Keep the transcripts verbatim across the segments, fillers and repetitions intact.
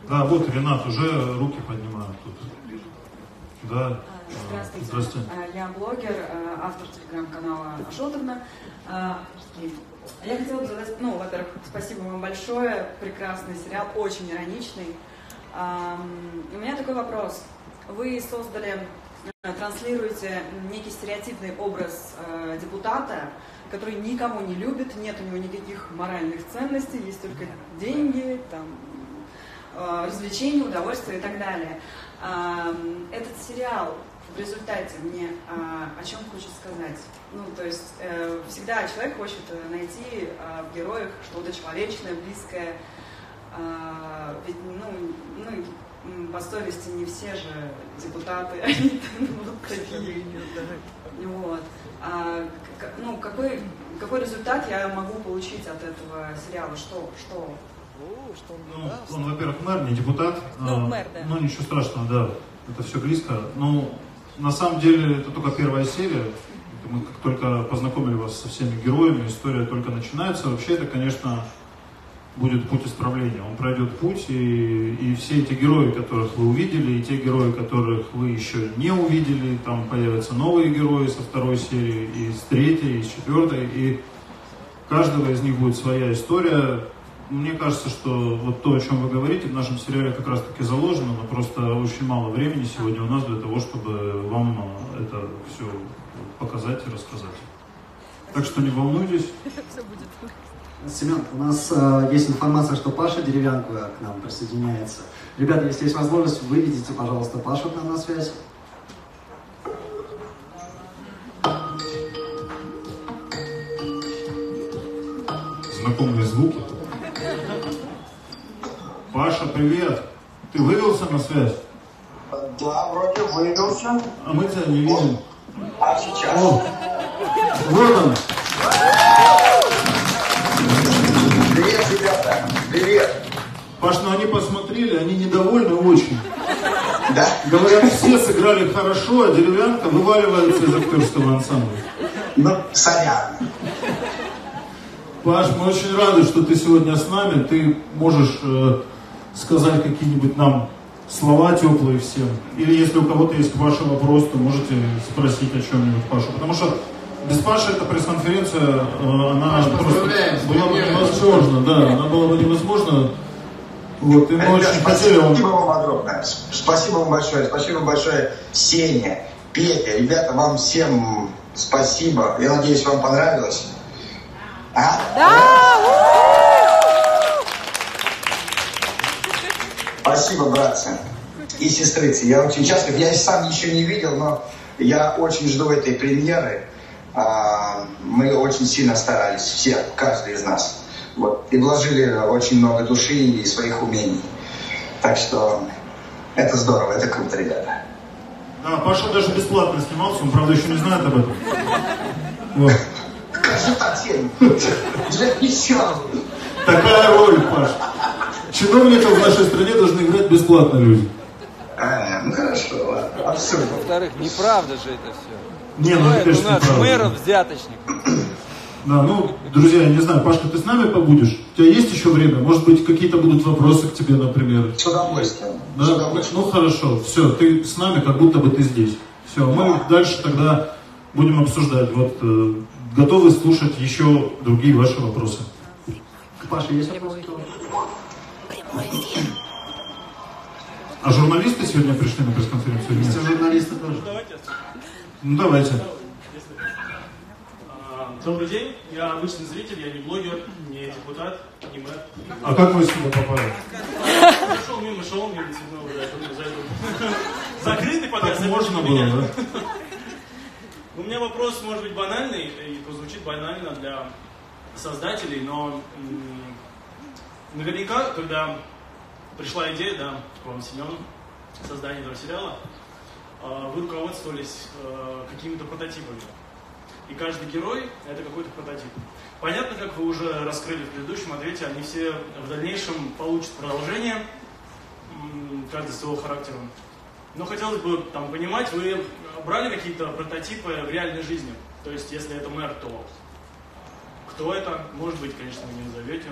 Да, вот Ренат уже руки поднимает тут. Да. Здравствуйте. Здравствуйте. Я блогер, автор телеграм-канала Шелдерна. Я хотела бы задать, ну, во-первых, спасибо вам большое, прекрасный сериал, очень ироничный. У меня такой вопрос. Вы создали, транслируете некий стереотипный образ депутата, который никого не любит, нет у него никаких моральных ценностей, есть только деньги, там, развлечения, удовольствия и так далее. Этот сериал в результате мне о чем хочет сказать? Ну, то есть всегда человек хочет найти в героях что-то человечное, близкое. Ведь, ну, ну, по совести не все же депутаты, они вот такие. Вот. А, ну, какой, какой результат я могу получить от этого сериала? Что? что? Ну, он, во-первых, мэр, не депутат. Ну, а, мэр, да. Ну, ничего страшного, да. Это все близко. Ну, на самом деле, это только первая серия. Мы как только познакомили вас со всеми героями, история только начинается. Вообще, это, конечно, будет путь исправления. Он пройдет путь, и, и все эти герои, которых вы увидели, и те герои, которых вы еще не увидели, там появятся новые герои со второй серии, и с третьей, и с четвертой, и каждого из них будет своя история. Мне кажется, что вот то, о чем вы говорите, в нашем сериале как раз таки заложено, но просто очень мало времени сегодня у нас для того, чтобы вам это все показать и рассказать. Так что не волнуйтесь. Семен, у нас э, есть информация, что Паша Деревянко к нам присоединяется. Ребята, если есть возможность, выведите, пожалуйста, Пашу к нам на связь. Знакомые звуки. Паша, привет! Ты вывелся на связь? Да, вроде вывелся. А мы тебя не видим. А сейчас? О, вот он! Привет, ребята! Привет! Паш, ну они посмотрели, они недовольны очень. Да? Говорят, все сыграли хорошо, а Деревянко вываливается из актерского ансамбля. Ну, сорян. Паш, мы очень рады, что ты сегодня с нами. Ты можешь э, сказать какие-нибудь нам слова теплые всем. Или если у кого-то есть к Паше вопрос, то можете спросить о чем-нибудь Пашу. Потому что без Паши эта пресс-конференция, э, она Паш, просто была бы невозможна. Да, она была бы невозможна. Вот, и мы Ребят, очень спасибо, хотели... спасибо вам огромное. Спасибо вам большое. Спасибо вам большое, Сеня, Петя. Ребята, вам всем спасибо. Я надеюсь, вам понравилось. А? Да! Спасибо, братцы и сестрицы. Я очень счастлив. Я сам еще не видел, но я очень жду этой премьеры. Мы очень сильно старались, все, каждый из нас. Вот, и вложили очень много души и своих умений. Так что это здорово, это круто, ребята. Да, Паша даже бесплатно снимался, он, правда, еще не знает об этом. Вот. Такая роль, Паш. Чиновников в нашей стране должны играть бесплатно люди. А, ну хорошо, ладно. Абсурдно. Во-вторых, неправда же это все. Не, ну это, конечно, у нас неправда. мэров взяточник. Да, ну, друзья, я не знаю, Пашка, ты с нами побудешь? У тебя есть еще время? Может быть, какие-то будут вопросы к тебе, например? С удовольствием. Да? С удовольствием. Ну, хорошо, все, ты с нами, как будто бы ты здесь. Все, мы дальше тогда будем обсуждать. Вот, э, готовы слушать еще другие ваши вопросы. Паша, есть вопросы? А журналисты сегодня пришли на пресс-конференцию? Есть журналисты тоже. Ну, давайте. Добрый день, я обычный зритель, я не блогер, не депутат, не мэр. А как вы сюда попали? Шел мимо, шел мимо цветного, да, закрытый подкаст. Так можно было, да? У меня вопрос может быть банальный и прозвучит банально для создателей, но наверняка, когда пришла идея, да, к вам, Семен, создания этого сериала, вы руководствовались какими-то прототипами. И каждый герой – это какой-то прототип. Понятно, как вы уже раскрыли в предыдущем ответе, они все в дальнейшем получат продолжение, каждый с его характером. Но хотелось бы там понимать, вы брали какие-то прототипы в реальной жизни? То есть, если это мэр, то кто это? Может быть, конечно, вы не назовете.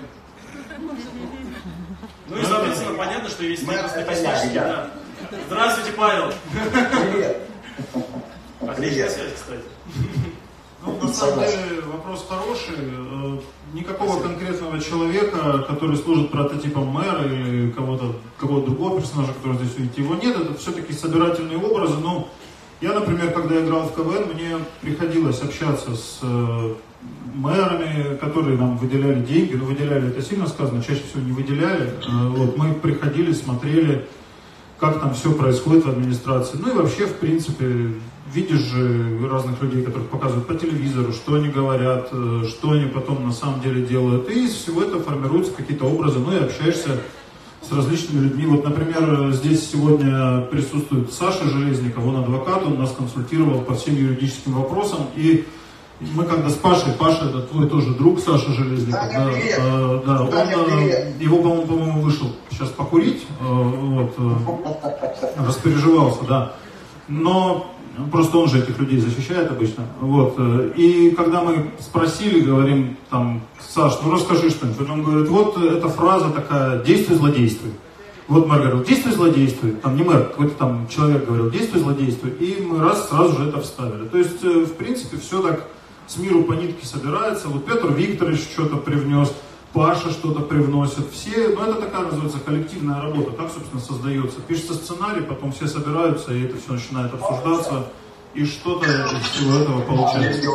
Ну и, соответственно, понятно, что есть Мы некоторые это я, космические, я. да. Здравствуйте, Павел. Привет. Отличная Привет. связь, кстати. Ну, на самом деле вопрос хороший. Э, Никакого конкретного человека, который служит прототипом мэра или кого-то, какого-то другого персонажа, который здесь видите, его нет. Это все-таки собирательные образы. Но я, например, когда играл в КВН, мне приходилось общаться с э, мэрами, которые нам выделяли деньги. Ну, выделяли, это сильно сказано, чаще всего не выделяли. Э, вот, мы приходили, смотрели, как там все происходит в администрации. Ну и вообще, в принципе, видишь же разных людей, которых показывают по телевизору, что они говорят, что они потом на самом деле делают. И из всего этого формируются какие-то образы, ну и общаешься с различными людьми. Вот, например, здесь сегодня присутствует Саша Железников, он адвокат, он нас консультировал по всем юридическим вопросам. И мы когда с Пашей, Паша это твой тоже друг, Саша Железников, Таня, да, привет. э, да, Таня, он, привет. его, по-моему, по-моему, вышел сейчас покурить, э, вот, э, распереживался, да. Но просто он же этих людей защищает обычно. Вот. И когда мы спросили, говорим, там, Саш, ну расскажи что-нибудь. Он говорит, вот эта фраза такая, действуй, злодействуй. Вот мэр говорил, действуй, злодействуй. Там не мэр, какой-то там человек говорил, действуй, злодействуй. И мы раз, сразу же это вставили. То есть, в принципе, все так с миру по нитке собирается. Вот Петр Викторович что-то привнес, Паша что-то привносит. Все, ну это такая, называется, коллективная работа. Так, собственно, создается. Пишется сценарий, потом все собираются, и это все начинает обсуждаться. И что-то из всего этого получается.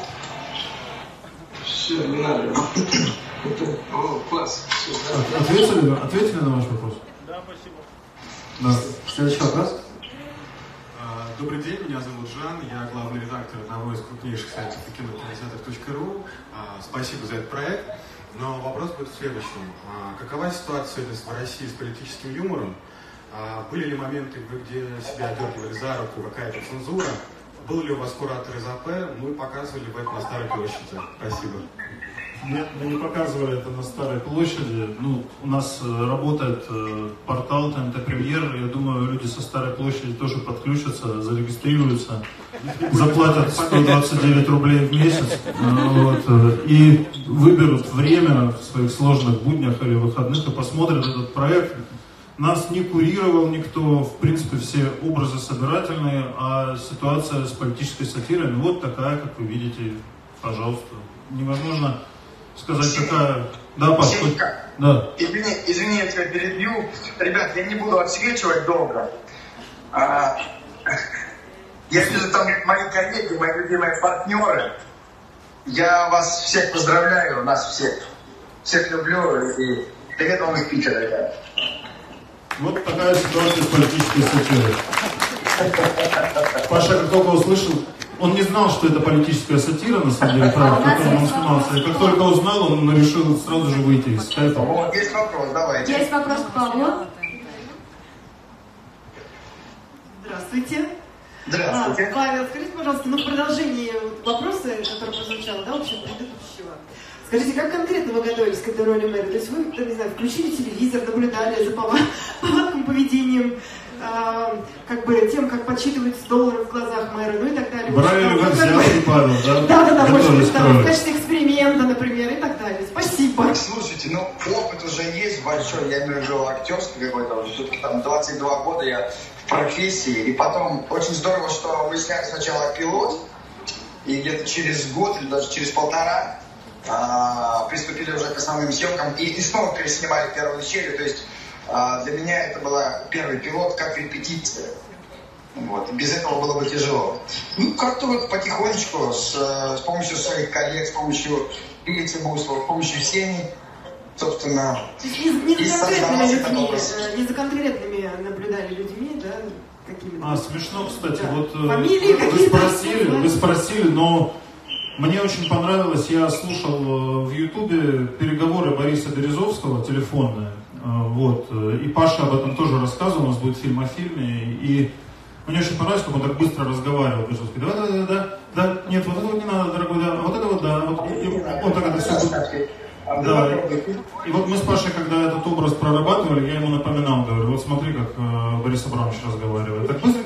Все, не надо. О, класс. Все, Ответили, ответили на ваш вопрос? Да, спасибо. Да. Следующий вопрос. Добрый день, меня зовут Жан, я главный редактор одного из крупнейших сайтов кинокинотеатр точка ру. Спасибо за этот проект. Но вопрос будет в следующем. Какова ситуация в России с политическим юмором? Были ли моменты, где себя одергивали за руку, какая-то цензура? Был ли у вас куратор из АП? Ну и показывали вы это на Старой площади. Спасибо. Нет, мы не показывали это на Старой площади. Ну, у нас э, работает э, портал ТНТ Премьер. Я думаю, люди со Старой площади тоже подключатся, зарегистрируются, заплатят сто двадцать девять рублей в месяц э, вот, э, и выберут время в своих сложных буднях или выходных и посмотрят этот проект. Нас не курировал никто, в принципе, все образы собирательные, а ситуация с политической сатирой, ну вот такая, как вы видите, пожалуйста. Невозможно сказать, какая... Да, Паш, Сенька, да. Извини, извини, я тебя перебью. Ребят, я не буду отсвечивать долго. А, я вижу там мои коллеги, мои любимые партнеры. Я вас всех поздравляю, нас всех. Всех люблю и привет вам из Питера, ребят. Вот такая ситуация с политической сатирой. Паша, как только услышал, он не знал, что это политическая сатира, на самом деле, правда, в котором он снимался. И как только узнал, он решил сразу же выйти из скайпа. Вот, есть вопрос, давайте. Есть вопрос к Павлу. Здравствуйте. Здравствуйте. А, Павел, скажите, пожалуйста, ну в продолжении вопроса, который прозвучал, да, вообще предыдущего. Скажите, как конкретно вы готовились к этой роли мэра? То есть вы, не знаю, включили телевизор, наблюдали за повадком, поведением, э, как бы тем, как подсчитываются доллары в глазах мэра, ну и так далее. Брали ли вы взятки, Павел, да? Да, да, да, больше Готовились к да, роли. в качестве эксперимента, например, и так далее. Спасибо. Слушайте, ну опыт уже есть большой, я имею в виду актерский какой-то, уже все-таки там двадцать два года я в профессии, и потом очень здорово, что мы сняли сначала пилот, и где-то через год или даже через полтора а, приступили уже к основным съемкам, и, и снова переснимали первую серию, то есть а, для меня это был первый пилот как репетиция. Вот. И без этого было бы тяжело. Ну, как-то вот потихонечку, с, с помощью своих коллег, с помощью Ильи Цибулова, с помощью Сени, собственно, Не, не, и за конкретными создавался этот людьми, образ. э, не за конкретными наблюдали людьми, да, какими-то. А, смешно, кстати, Да. вот э, Фамилии вы какие-то спросили, особые. вы спросили, но мне очень понравилось, я слушал э, в Ютубе переговоры Бориса Березовского, телефонные, э, вот, э, и Паша об этом тоже рассказывал, у нас будет фильм о фильме, и мне очень понравилось, как он так быстро разговаривал, Березовский, да, да, да, да, да, нет, вот это вот не надо, дорогой, да, вот это вот, да, вот, и, и вот так это все. Да, и вот мы с Пашей, когда этот образ прорабатывали, я ему напоминал, говорю, вот смотри, как э, Борис Абрамович разговаривает. Так быстренько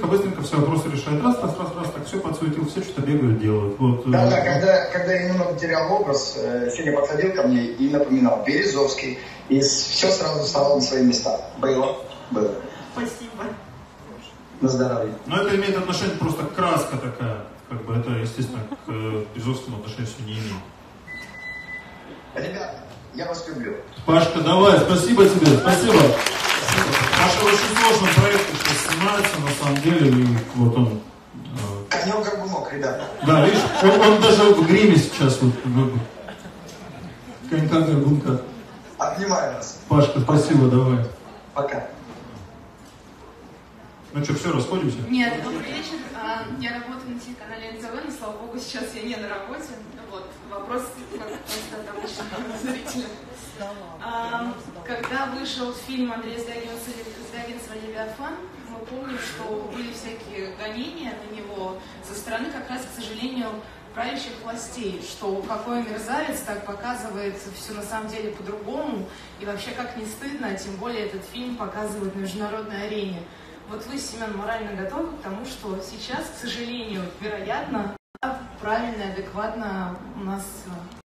быстренько все вопросы решает. Раз, раз, раз, раз, так все подсуетил, все что-то бегают, делают. Вот, да, э... да, когда, когда я немного терял образ, Сеня подходил ко мне и напоминал Березовский, и все сразу стало на свои места. Было? Было. Спасибо. На здоровье. Но это имеет отношение просто краска такая. Как бы это, естественно, к Березовскому отношению не имеет. Ребята, я вас люблю. Пашка, давай, спасибо тебе, спасибо. Паша в очень сложном проекте сейчас снимается, на самом деле, и вот он... Конек-горбунок, ребята. Да, видишь, он, он даже в гриме сейчас вот... Конька-горбунка. Обнимаю вас. Пашка, спасибо, давай. Пока. Ну что, все, расходимся? Нет, добрый вечер. Я работаю на телеканале эн тэ вэ, но, слава богу, сейчас я не на работе. Вот, вопрос просто обычного зрителя. Когда вышел фильм Андрея Звягинцева «Левиафан», мы помним, что были всякие гонения на него со стороны, как раз, к сожалению, правящих властей, что какой мерзавец так показывает все на самом деле по-другому, и вообще как не стыдно, тем более этот фильм показывает на международной арене. Вот вы, Семен, морально готовы к тому, что сейчас, к сожалению, вероятно, правильно и адекватно у нас